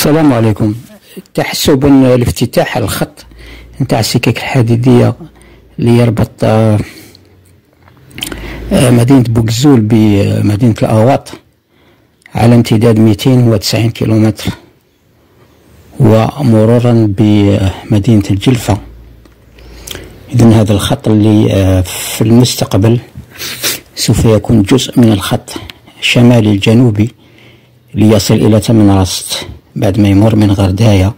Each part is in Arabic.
السلام عليكم. تحسب الافتتاح الخط نتاع السكك الحديدية اللي يربط مدينة بوكزول بمدينة الأواط على امتداد 290 كيلومتر، ومرورا بمدينة الجلفة. إذن هذا الخط اللي في المستقبل سوف يكون جزء من الخط الشمالي الجنوبي ليصل إلى تمن راست بعد ما يمر من غرداية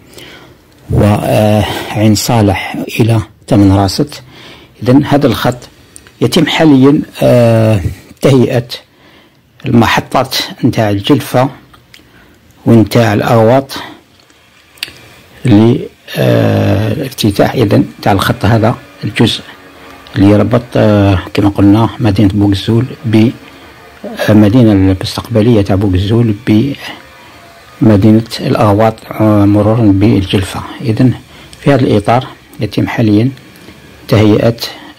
وعين صالح إلى تمن راست. إذن هذا الخط يتم حاليا تهيئة المحطات نتاع الجلفة ونتاع الأواط لافتتاح إذن نتاع الخط هذا الجزء اللي يربط كما قلنا مدينة بوكزول بمدينة المستقبلية تاع بوكزول بمدينة الأواط مرورا بالجلفة. إذن في هذا الإطار يتم حاليا تهيئة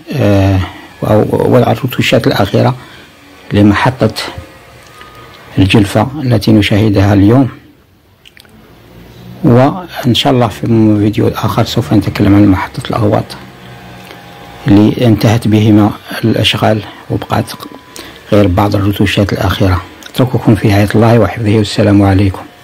ووضع الرتوشات الأخيرة لمحطة الجلفة التي نشاهدها اليوم، وإن شاء الله في فيديو آخر سوف نتكلم عن محطة الأواط اللي انتهت بهما الأشغال وبقات غير بعض الرتوشات الأخيرة. أترككم في حياة الله وحفظه، والسلام عليكم.